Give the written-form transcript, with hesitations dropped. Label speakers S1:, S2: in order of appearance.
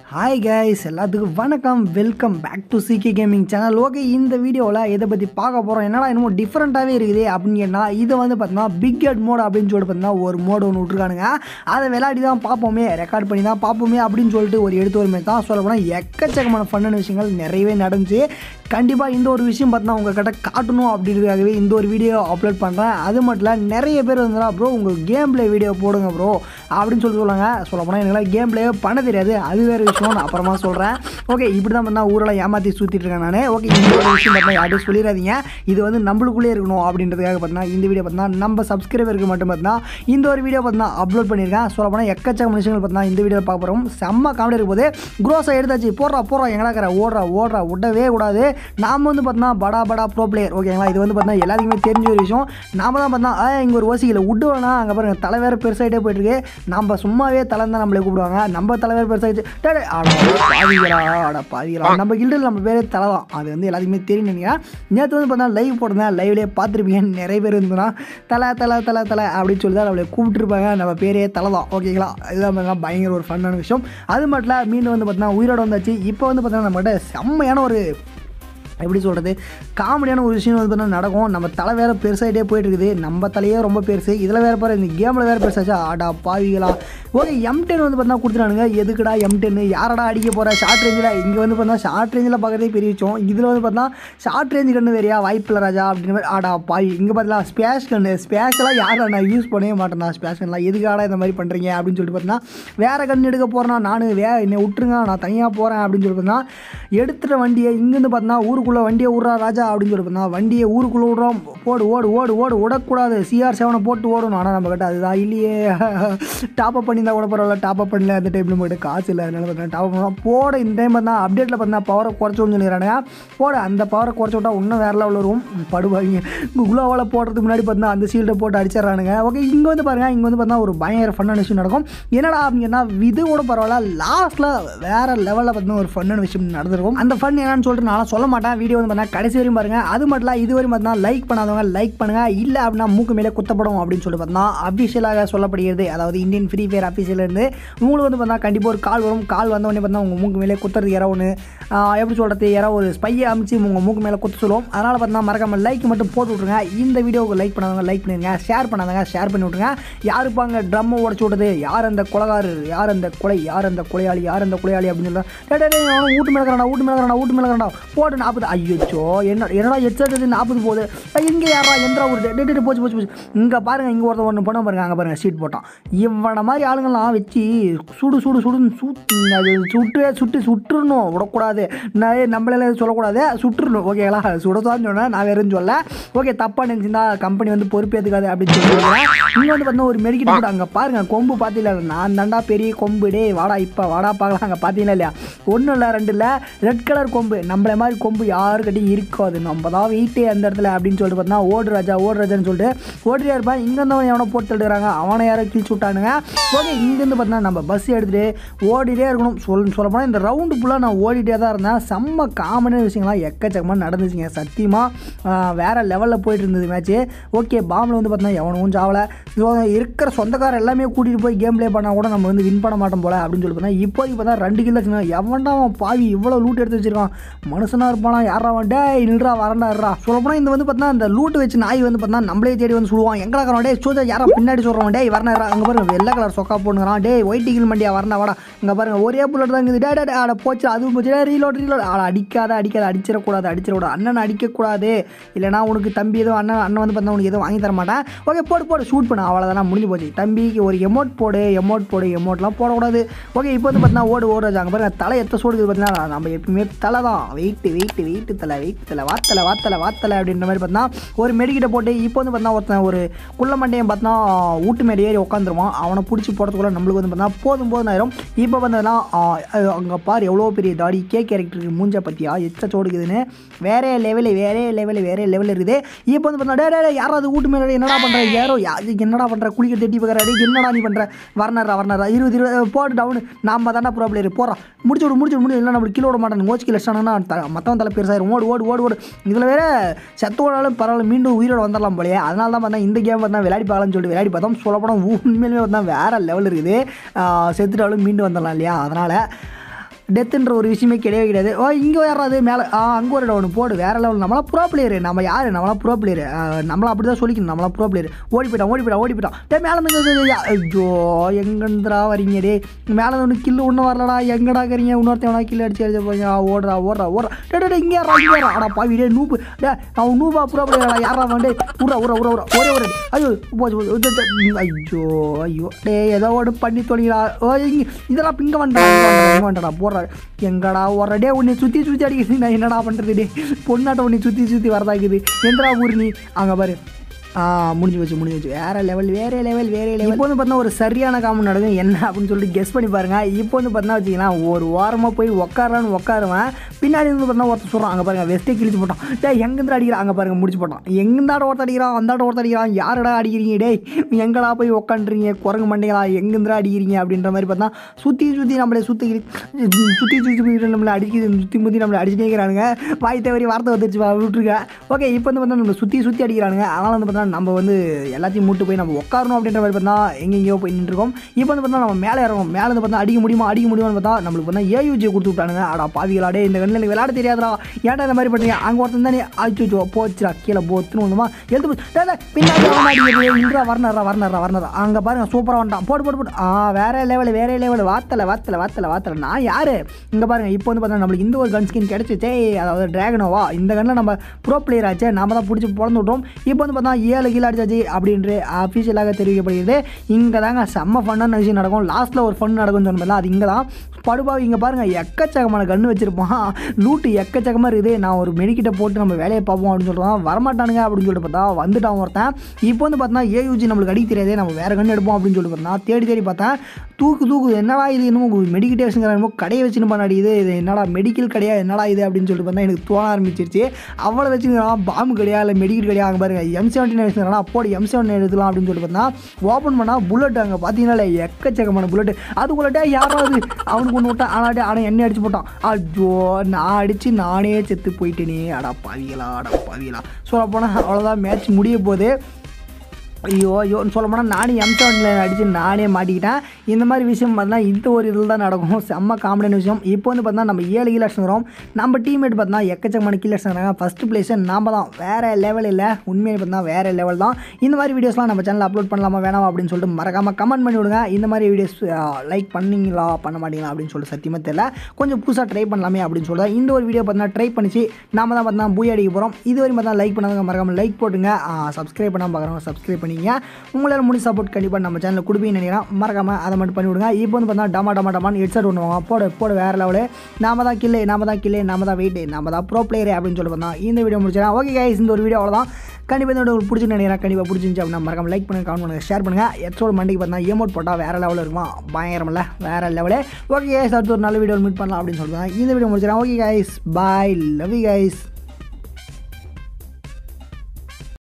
S1: Hi guys, எல்லாத்துக்கும் வணக்கம். Welcome back to CK gaming channel. Okay, இந்த வீடியோவில் எதை பற்றி பார்க்க போகிறோம், என்னடா இன்னமும் டிஃப்ரெண்ட்டாகவே இருக்குது அப்படின்னு கேட்டால், இது வந்து பார்த்தீங்கன்னா பிக் ஹெட் மோட் அப்படின்னு சொல்லிட்டு பார்த்தீங்கன்னா ஒரு மோடு ஒன்று விட்ருக்கானுங்க. அதை விளையாடி தான் பார்ப்போமே, ரெக்கார்ட் பண்ணி தான் பார்ப்போமே அப்படின்னு சொல்லிட்டு ஒரு எடுத்து வருமே தான் சொல்ல போனால் எக்கச்சக்கமான ஃபன்னான விஷயங்கள் நிறையவே நடந்துச்சு. கண்டிப்பாக இந்த ஒரு விஷயம் பார்த்தீங்கன்னா உங்கள்கிட்ட காட்டணும் அப்படின்றதுக்காகவே இந்த ஒரு வீடியோ அப்லோட் பண்ணுறேன். அது மட்டும் இல்லை, நிறைய பேர் வந்துடா ப்ரோ உங்கள் கேம் பிளே வீடியோ போடுங்க ப்ரோ அப்படின்னு சொல்லுவாங்க. சொல்ல போனால் எங்களால் கேம் பிளே பண்ண தெரியாது, அது வேறு விஷயம், நான் அப்புறமா சொல்கிறேன். ஓகே, இப்படி தான் பார்த்தா ஊரெல்லாம் ஏமாற்றி சுற்றிட்டு இருக்கேன் நான். ஓகே, இந்த ஒரு விஷயம் பார்த்தா யாரும் சொல்லிடாதீங்க, இது வந்து நம்மளுக்குள்ளே இருக்கணும் அப்படின்றதுக்காக பார்த்தீங்கன்னா இந்த வீடியோ பார்த்தீங்கன்னா நம்ம சப்ஸ்கிரைபருக்கு மட்டும் பார்த்தீங்கன்னா இந்த ஒரு வீடியோ பார்த்தீங்கன்னா அப்லோட் பண்ணியிருக்கேன். சொல்ல போனால் எக்கச்சக்க விஷயங்கள் பார்த்தீங்கன்னா இந்த வீடியோ பார்க்க போகிறோம். செம்ம காமெடி இருக்கும் போது க்ரோஸை எடுத்தாச்சு, போடுறா எங்கடாக்கிற ஓடுறா விடவே கூடாது. நாம் வந்து பார்த்தீங்கன்னா படா ப்ரோ பிளேயர். ஓகேங்களா, இது வந்து பார்த்தீங்கன்னா எல்லாருக்குமே தெரிஞ்ச ஒரு விஷயம். நாம் தான் பார்த்தீங்கன்னா இங்கே ஒரு ஓசியில் விட்டு வேணா அங்கே பாருங்கள் தலை வேறு பெருசாகிட்டே போயிட்டுருக்கு. நம்ம சும்மாவே தலை தான் நம்மளை கூப்பிடுவாங்க, நம்ம தலை வேறு பெருசாகிடுச்சு. பாவிகளா நம்ம கில்டில் நம்ம பேரே தலை தான், அது வந்து எல்லாத்துக்குமே தெரியும். நினைக்கிறேன் நேற்று வந்து பார்த்தா லைவ் போட்டிருந்தேன், லைவ்லேயே பார்த்துருப்பீங்க. நிறைய பேர் இருந்ததுன்னா தலை அப்படின்னு சொல்லி தான் நம்மளை கூப்பிட்டுருப்பாங்க, நம்ம பேரே தலை தான். ஓகேங்களா, இதுதான் பார்த்தீங்கன்னா பயங்கர ஒரு ஃபன்னான விஷயம். அது மட்டும் இல்லை, மீண்டும் வந்து பார்த்தீங்கன்னா உயிரோடு வந்தாச்சு. இப்போ வந்து பார்த்தீங்கன்னா நம்மகிட்ட செம்மையான ஒரு எப்படி சொல்கிறது காமெடியான ஒரு விஷயம் வந்து பார்த்தீங்கன்னா நடக்கும். நம்ம தலை வேறு பெருசாகிட்டே போயிட்டுருக்குது, நம்ம தலையே ரொம்ப பெருசு, இதில் வேறு பாரு இந்த கேமில் வேறு பெருசாச்சா. ஆடா பாவிகளா. ஓகே, M10 வந்து பார்த்தீங்கன்னா கொடுத்துட்டானுங்க. எதுக்குடா M10, யாரடா அடிக்க போகிற ஷார்ட் ரேஞ்சில்? இங்கே வந்து பார்த்தா ஷார்ட் ரேஞ்சில் பார்க்குறதே பெரிய விஷயம், இதில் வந்து பார்த்தா ஷார்ட் ரேஞ்சு கன்று வேறையா, வாய்ப்பில்லை ராஜா அப்படின்னு மாதிரி. ஆடா பாவி. இங்கே பார்த்தீங்களா ஸ்பேஷ் கன்று, ஸ்பேஷலாக யாரும் நான் யூஸ் பண்ணவே மாட்டேன். ஸ்பேஷ் கன்லாம் எதுக்காடா இந்த மாதிரி பண்ணுறீங்க அப்படின்னு சொல்லிட்டு பார்த்தீங்கன்னா வேறு கன்று எடுக்க போகிறேன்னா நான் என்னை விட்டுருங்க, நான் தனியாக போகிறேன் அப்படின்னு சொல்லிட்டு பார்த்தீங்கன்னா எடுத்துகிட்ட வண்டியை இங்கேருந்து பார்த்தீங்கன்னா ஊருக்குள்ளே வண்டியை விட்றா ராஜா அப்படின்னு சொல்லி பார்த்தா வண்டியை ஊருக்குள்ளே விட்றோம். ஓடு விடக்கூடாது, CR7 போட்டு ஓடணும். ஆனால் நம்ம கிட்ட அதுதான் இல்லையே. டாப்அப் பண்ணி தான் கூட பரவாயில்ல, டாப்அப் பண்ணல அந்த டைமில் நம்மகிட்ட காசு இல்லை, அதனால பார்த்தா டாப்அப் பண்ணலாம். போட இந்த டைம் பார்த்தா அப்டேட்டில் பார்த்தா பவரை குறைச்சோன்னு சொல்லிடுறானுங்க. போட அந்த பவரை குறைச்சி விட்டா இன்னும் வேறு லெவலில் வரும். படுவாங்க குளோவால் போடுறதுக்கு முன்னாடி பார்த்தா அந்த சீல்டை போட்டு அடிச்சிடறானுங்க. ஓகே, இங்கே வந்து பாருங்கள், இங்கே வந்து பார்த்தா ஒரு பயங்கர ஃபன்னான விஷயம் நடக்கும். என்னடா அப்படின்னா இது கூட பரவாயில்ல, லாஸ்ட்டில் வேறு லெவலில் பார்த்தீங்கன்னா ஒரு ஃபன்னான விஷயம் நடந்திருக்கும். அந்த ஃபன் என்னன்னு சொல்லிட்டு நான் சொல்ல மாட்டேன். வீடியோ வந்து பார்த்தா கடைசி வரையும் பாருங்கள். அது மட்டும் இல்லை, இது வரையும் பார்த்தா லைக் பண்ணாதவங்க லைக் பண்ணுங்கள், இல்லை அப்படின்னா மூக்கு மேலே குத்தப்படும் அப்படின்னு சொல்லி பார்த்தா அஃபிஷியலாக சொல்லப்படுகிறது. அதாவது இந்தியன் ஃப்ரீ ஃபயர் அஃபிஷியலேருந்து உங்களுக்கு வந்து பார்த்தா கண்டிப்பாக ஒரு கால் வரும். கால் வந்தவொடனே பார்த்தா உங்கள் மூக்கு மேலே குத்துறது யாரோ ஒன்று எப்படி சொல்கிறது, யாரோ ஒரு ஸ்பையை அமைச்சு உங்கள் மூக்கு மேலே குத்த சொல்லுவோம். அதனால் பார்த்தா மறக்காமல் லைக் மட்டும் போட்டு விட்ருங்க. இந்த வீடியோவுக்கு லைக் பண்ணாதவங்க லைக் பண்ணிடுங்க, ஷேர் பண்ணாதவங்க ஷேர் பண்ணி விட்ருங்க. யாருப்பாங்க ட்ரம்மை உடச்சி விட்டது, யார் அந்த கொலகாரு, யார் அந்த கொலையாளி அப்படின்னு சொல்லலாம். வீட்டு மேலே போட்டு 40. ஐயோ என்னடா எச்சது 40 போகுது. இங்கே யாரா எந்த ஒரு போச்சு. இங்கே பாருங்கள், இங்கே ஒன்று பண்ண பாருங்க, அங்கே பாருங்கள் சீட் போட்டான். இவனை மாதிரி ஆளுங்கள்லாம் வச்சு சுடுன்னு சுட்டுறணும், விடக்கூடாது. நம்மளால சொல்லக்கூடாது, சுட்டுறணும். ஓகேங்களா, சுடதான் சொன்னேன், நான் வேறுன்னு சொல்ல. ஓகே, தப்பாக நினச்சிருந்தா கம்பெனி வந்து பொறுப்பேற்றுக்காது அப்படின்னு சொல்லிடுறேன். இங்கே வந்து பார்த்தீங்கன்னா ஒரு மெடிக்கெட் கூட அங்கே பாருங்கள், கொம்பு பார்த்தீங்களா, நான் தாண்டா பெரிய கொம்பு. டே வாடா பார்க்கலாம். அங்கே பார்த்தீங்களா இல்லையா, 1 இல்லை 2 இல்லை, ரெட் கலர் கொம்பு. நம்மள மாதிரி கொம்பு யாருக்கிட்டையும் இருக்காது, நம்ம தான் வெயிட்டே அந்த இடத்துல அப்படின்னு சொல்லிட்டு பார்த்தா ஓடு ராஜான்னு சொல்லிட்டு ஓடியா இருப்பான். இங்கேருந்து எவனோ போட்டு எடுக்கிறாங்க, அவனை யாரோ கிழிச்சு விட்டானுங்க. ஓகே, இங்கேருந்து பார்த்தா நம்ம பஸ் எடுத்துகிட்டு ஓடிட்டே இருக்கணும். சொல்லப்போனால் இந்த ரவுண்டு ஃபுல்லாக நான் ஓடிட்டே தான் இருந்தேன். செம்ம காமெடியான விஷயங்கள்லாம் எக்கச்சக்கமாக நடந்துச்சுங்க. சத்தியமாக வேறு லெவலில் போயிட்டு இருந்தது மேட்ச்சு. ஓகே, பாம்பில் வந்து பார்த்தா எவனும் சாவலை. இருக்கிற சொந்தக்கார எல்லாமே கூட்டிகிட்டு போய் கேம் ப்ளே பண்ணால் கூட நம்ம வந்து வின் பண்ண மாட்டோம் போல் அப்படின்னு சொல்லி பார்த்தா இப்போதைக்கு பார்த்தா 2 கில் வச்சுருந்தா. எவன்டா பாவி இவ்வளோ லூட் எடுத்து வச்சிருக்கான், மனுஷனாக இருப்பானா, யாரா டே நின்றா வரண்டா. சொல்லப்போனால் இந்த வந்து பார்த்தா இந்த லூட்டு வச்சு நாய் வந்து பார்த்தா நம்மளே தேடி வந்து சொல்லுவான், எங்கடா காரணம் டே சோஜா யாரா பின்னாடி சொல்கிறோம், டே வரனா அங்கே பாருங்க வெள்ளை கலர் சொக்கா போடுங்கிறான். டே ஒயிட் கில் மண்டியா வரண்டா வாடா. இங்கே பாருங்கள் ஒரே புல்லட் தான் இருக்குது. டே ஆட போச்சு, அதுவும் போச்சு. ரீலோட் ஆட அடிக்காத அடிச்சிடக்கூடாது. அண்ணனை அடிக்கக்கூடாது, இல்லைனா உனக்கு தம்பி எதுவும் அண்ணன் வந்து பார்த்தா உனக்கு எதுவும் வாங்கி தர மாட்டேன். ஓகே, போடு ஷூட் பண்ண, அவ்வளோதான் முடிஞ்சு போச்சு. தம்பிக்கு ஒரு எமோட் எமோட்லாம் போடக்கூடாது. ஓகே, இப்போ வந்து பார்த்தீங்கன்னா ஓடு அங்கே பாருங்க தலை எத்த சோடுக்குது பார்த்தீங்கன்னா, நம்ம எப்பவுமே தலை தான், வெயிட்டு தலை வாத்தலை அப்படின்ற மாதிரி பார்த்தா ஒரு மெடிக்கிட்ட போட்டு இப்போ வந்து பார்த்தா ஒருத்தன் ஒரு குள்ள மண்டையும் பார்த்தா வீட்டு மேலே ஏறி உட்காந்துருவான். அவனை பிடிச்சி போடுறதுக்குள்ள நம்மளுக்கு வந்து பார்த்தா போதும் ஆயிரும். இப்போ வந்ததுன்னா அங்கே பாரு எவ்வளோ பெரிய தாடி, கேரக்டருக்கு மூஞ்ச பற்றியா எச்ச சோடுக்குதுன்னு வேறே லெவலில் இருக்குது. இப்போ வந்து பார்த்தா யாராவது வீட்டு மேலே என்னடா பண்ணுற, என்னடா பண்ணுற, குளிக்க தட்டி பார்க்குறாரு, என்னடா நீ பண்ணுற, வரனாரா 20 போட்டு டவுனு, நாம் தாண்டா ப்ரோ பிளேயர் போகிறான். முடிச்சு விடு இல்லை நம்மளுக்கு கீழே விட மாட்டேன். மோச்சு லட்சம்னா மற்றவன் தலை பெருசாயிரும். ஓடு. இதில் வேறு செத்தோடாலும் பரவாயில்ல, மீண்டும் உயிரோடு வந்துடலாம் போலையே. அதனால தான் பார்த்தா இந்த கேம் பார்த்தா விளையாடி பார்க்கலாம்னு சொல்லிட்டு விளையாடி பார்த்தோம். சொல்லப்போனால் உண்மையிலுமே பார்த்தா வேறு லெவல் இருக்குது. செத்துட்டாலும் மீண்டும் வந்துடலாம் இல்லையா. அதனால் டெத்துன்ற ஒரு விஷயமே கிடையாது. இங்கே வராது மேலே அங்கே ஒரு ஒன்று போடு வேறு லெவல். நம்மளாம் ப்ரோ பிளேயர், நம்ம யார், நம்மளாம் ப்ரோ பிளேயர், நம்மளாம் அப்படி தான் சொல்லிக்கணும், நம்மளாம் ப்ரோ பிளேயர். ஓடி போயிட்டான் டே மேலே. ஐயோ எங்கேன்றா வரீங்க டே, மேலே ஒன்று கில்லு ஒன்றும் வரலடா, எங்கடா இருக்கிறீங்க, இன்னொருத்தவனா கில்லு அடிச்சு போய் ஓடுறா டே இங்கே ஆடா பாவி டே நூப்பு டே, அவன் நூபா ப்ரோ பிளேயரா யாரா வந்து உர ஒரே ஒரு ஐயோ ஐயோ டே ஏதோ ஒன்று பண்ணி தொலைகிறா. இதெல்லாம் இங்கே வந்துடா போடுறாரு எங்கடா ஒரு டே உன்னை சுற்றி அடிக்கிறது, நான் என்னடா பண்ணுறது டே, பொண்ணாட்ட உன்னை சுற்றி வரதாக்குது, எந்தடா ஊர் நீ அங்கே பாரு. முடிஞ்சு வச்சு வேறு லெவல். இப்போ வந்து பார்த்தீங்கன்னா ஒரு சரியான காமெடி நடக்கும், என்ன அப்படின்னு சொல்லிட்டு கெஸ் பண்ணி பாருங்கள். இப்போ வந்து பார்த்தீங்கன்னா வச்சிங்கன்னா ஒரு வாரமாக போய் உட்காருவேன், பின்னாடி வந்து பார்த்தீங்கன்னா ஒருத்தர் சொல்கிறான், அங்கே பாருங்கள் வெஸ்ட்டே கிழிச்சு போட்டான், டே எங்கேருந்து அடிக்கிறான், அங்கே பாருங்கள் முடிச்சு போட்டான், எங்கேந்தாட ஒருத்தர் அடிக்கிறான், யாரடா அடிக்கிறீங்க டே, எங்கடா போய் உட்காந்துறீங்க குரங்கு மண்டைகளா, எங்கேருந்தா அடிக்கிறீங்க அப்படின்ற மாதிரி பார்த்தா சுற்றி நம்மளை சுற்றி நம்மளை சுற்றி நம்மளை அடிச்சுட்டே இருக்கிறானுங்க. வாய் தவறி வார்த்தை வந்துருச்சு விட்டுருக்கேன். ஓகே இப்போ வந்து பார்த்தா நம்மளை சுற்றி அடிக்கிறானுங்க. அதனால் வந்து பார்த்தா நம்ம வந்து எல்லாத்தையும் மூட்டு போய் நம்ம உட்காரணும் அப்படின்ற மாதிரி பார்த்தா எங்கெங்கேயோ போய் நின்றுருக்கோம். இப்போ வந்து பார்த்தா நம்ம மேலே இறங்கும், மேலே வந்து பார்த்தா அடிக்க முடியுமான்னு பார்த்தா நம்மளுக்கு பார்த்தா ஏயூஜி கொடுத்து விட்டானுங்க. அடா பாவிகளாடே, இந்த கண்ணில் எனக்கு விளையாட தெரியாதா, ஏன்டா இந்த மாதிரி பண்ணுறீங்க, அங்கே ஒருத்தன் தானே ஆச்சோ போச்சுடா கீழே போத்துன்னு ஒன்றுமா எழுத்து பின்னாடி வரணுறா அங்கே பாருங்க சூப்பராக வந்துட்டான், போட்டு வேற லெவல் வாத்தலை நான் யார் இங்கே பாருங்கள். இப்போ வந்து பார்த்தா நம்மளுக்கு இந்த ஒரு கன் ஸ்கின் கிடச்சிச்சே, அதாவது டிராகனோவா, இந்த கண்ணில் நம்ம ப்ரோ பிளேயர் ஆச்சு, நம்ம தான் பிடிச்சி பிறந்து விட்டோம். இப்போ வந்து பார்த்தா 7 கிலோ அடிச்சாச்சு அப்படின்ற அஃபீஷியலாக தெரிவிக்கப்படுகிறது. இங்கே தாங்க செம்ம ஃபன்னான விஷயம் நடக்கும், லாஸ்ட்டில் ஒரு ஃபன் நடக்கும்னு சொன்னதில்ல, அது இங்கே தான் படுபாவி. இங்கே பாருங்கள் எக்கச்சக்கமான கன்று வச்சுருப்பான், லூட்டு எக்கச்சக்கமாக இருக்குது. நான் ஒரு மெடிக்கிட்ட போட்டு நம்ம வேலையை பார்ப்போம் அப்படின்னு சொல்கிறான், வரமாட்டானுங்க அப்படின்னு சொல்லிட்டு பார்த்தா வந்துட்டான் ஒருத்தன். இப்போ வந்து பார்த்தா ஏயூஜி நம்மளுக்கு அடிக்க தெரியாது, நம்ம வேறு கன்று எடுப்போம் அப்படின்னு சொல்லிட்டு பார்த்தா தேடி பார்த்தேன், தூக்கு என்னடா இது, இன்னும் மெடிக்கேஷன் என்னமோ கடையை வச்சுன்னு பண்ணாடி, இது என்னடா மெடிக்கல் கிடையா என்னடா இது அப்படின்னு சொல்லிட்டு பார்த்தா எனக்கு தோண ஆரம்பிச்சிருச்சு. அவ்வளோ வச்சுக்கிறான், பாம்பு கிடையாது இல்லை மெடிக்கல் கிடையாது. அங்கே பாருங்கள் M79 வச்சுக்கிறான், அப்போடி M7 எடுத்துக்கலாம் அப்படின்னு சொல்லிட்டு பார்த்தா ஓப்பன் பண்ணால் புல்லட் அங்கே பார்த்தீங்கன்னா எக்கச்சக்கமான புல்லட். அதுக்குள்ளே யாராவது அவனுக்கு ஒன்று விட்டான், ஆனால் என்னை அடிச்சு போட்டான். ஐயோ நான் அடித்து நானே செத்து போயிட்டேனே, அடா பாவிகளா சொல்ல போனால் அவ்வளோதான் மேட்ச் முடிய போகுது. ஐயோன்னு சொல்ல போனால் நானே M7 அடித்து நானே மாட்டிக்கிட்டேன். இந்த மாதிரி விஷயம் பார்த்தீங்கன்னா இந்த ஒரு இதில் தான் நடக்கும், செம்ம காமெடியான விஷயம். இப்போ வந்து பார்த்தீங்கன்னா நம்ம 7 கிலோ அடிச்சுக்கிறோம், நம்ம டீம்மேட் பார்த்தீங்கன்னா எக்கச்சக்கமான கிலோ அடிச்சுக்கிறாங்க. ஃபஸ்ட்டு பிளேஸை நாம் தான், வேறு லெவல் இல்லை, உண்மையை பார்த்தீங்கன்னா வேறு லெவல் தான். இந்த மாதிரி வீடியோஸ்லாம் நம்ம சேனலில் அப்லோட் பண்ணலாமா வேணாமா அப்படின்னு சொல்லிட்டு மறக்காமல் கமெண்ட் பண்ணி விடுங்க. இந்த மாதிரி வீடியோஸ் லைக் பண்ணீங்களா பண்ண மாட்டீங்களா அப்படின்னு சொல்லிட்டு சத்தியமாக தெரியல, கொஞ்சம் புதுசாக ட்ரை பண்ணலாமே அப்படின்னு சொல்லிட்டு இந்த ஒரு வீடியோ பார்த்தீங்கன்னா ட்ரை பண்ணிச்சு நாம தான் பார்த்தீங்கன்னா பூய் அடிக்க போகிறோம். இது வரைக்கும் பார்த்தா லைக் பண்ணாங்க மறக்காமல் லைக் போட்டுங்க, சப்ஸ்கிரைப் பண்ணாமல் பார்க்குறவங்க சப்ஸ்கிரைப் பண்ணிங்க. உங்களால் முடிஞ்ச சப்போர்ட் கண்டிப்பாக நம்ம சேனலில் கொடுப்பீங்கன்னு நினைக்கிறேன், மறக்காமல் அதை மட்டும் பண்ணி விடுங்க. இப்போ வந்து பார்த்தா டமான்னு ஹெட்செட் ஒன்று வாங்க, போடு வேறு லெவலு, நாம தான் கில்லே, நாம தான் வெயிட்டு, நாம தான் ப்ரோ பிளேயர் அப்படின்னு சொல்லி பார்த்தா இந்த வீடியோ முடிச்சிடறேன். ஓகே கைஸ், இந்த ஒரு வீடியோ அவ்வளோதான். கண்டிப்பாக இந்த உங்களுக்கு பிடிச்சின்னு நினைக்கிறேன், கண்டிப்பாக பிடிச்சிருந்துச்சு அப்படின்னா மறக்காமல் லைக் பண்ணுங்கள், கமெண்ட் பண்ணுங்கள், ஷேர் பண்ணுங்கள். எச்சோட மண்டிக்கு பார்த்தா எமோட் போட்டால் வேறு லெவலில் இருக்குமா, பயங்கரமில்ல வேறு லெவலு. ஓகே கைஸ், அடுத்து ஒரு நல்ல வீடியோ மீட் பண்ணலாம் அப்படின்னு சொல்லுவாங்க. இந்த வீடியோ முடிச்சிடறேன். Okay guys, bye, love you guys.